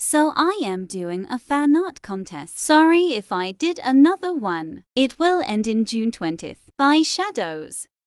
So I am doing a fan art contest. Sorry if I did another one. It will end in June 20th. Bye shadows.